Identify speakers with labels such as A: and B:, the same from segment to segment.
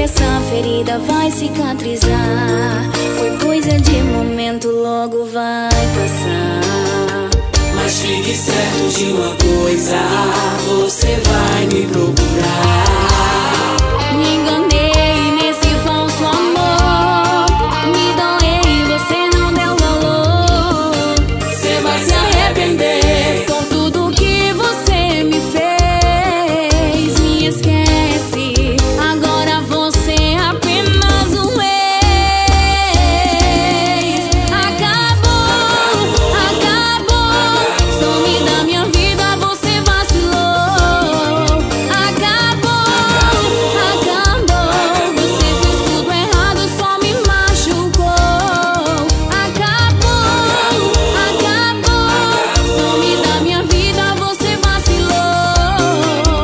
A: essa ferida vai cicatrizar. Foi coisa de momento, logo vai passar.
B: Mas fique certo de uma coisa, você vai me procurar.
A: Me enganei nesse falso amor, me doei, você não deu valor.
B: Você vai se arrepender
A: por tudo que você me fez. Me esquece, agora você é apenas um ex. Acabou, some da minha vida, você vacilou. Acabou, você fez tudo errado, só me machucou. Acabou, some da minha vida, você vacilou.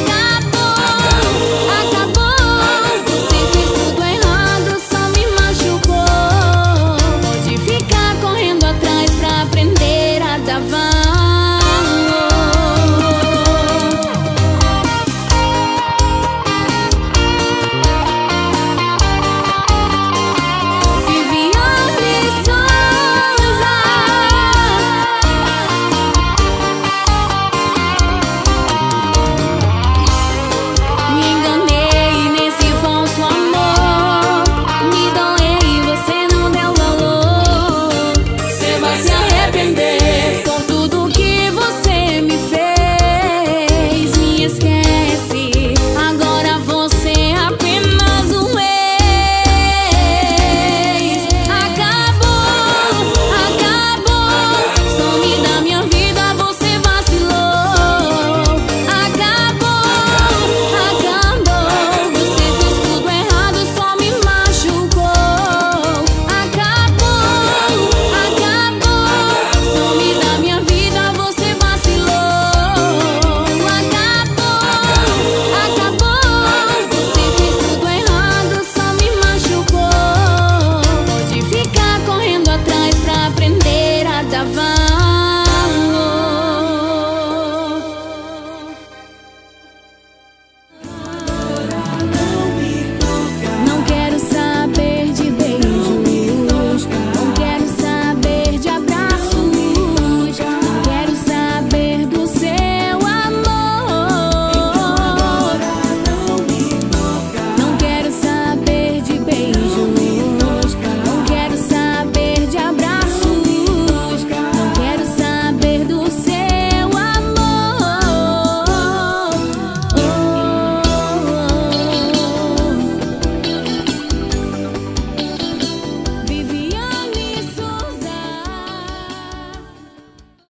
A: Acabou, você fez tudo errado, só me machucou. Pode ficar correndo atrás pra aprender a dar valor.